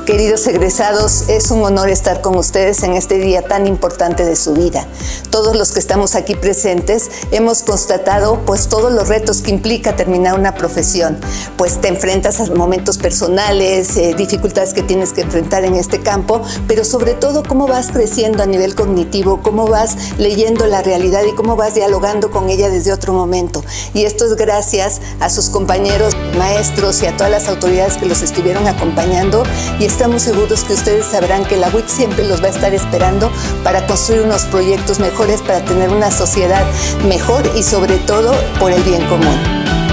Queridos egresados, es un honor estar con ustedes en este día tan importante de su vida. Todos los que estamos aquí presentes hemos constatado pues todos los retos que implica terminar una profesión. Pues te enfrentas a momentos personales, dificultades que tienes que enfrentar en este campo, pero sobre todo cómo vas creciendo a nivel cognitivo, cómo vas leyendo la realidad y cómo vas dialogando con ella desde otro momento. Y esto es gracias a sus compañeros, maestros y a todas las autoridades que los estuvieron acompañando, y estamos seguros que ustedes sabrán que la UIC siempre los va a estar esperando para construir unos proyectos mejores, para tener una sociedad mejor y sobre todo por el bien común.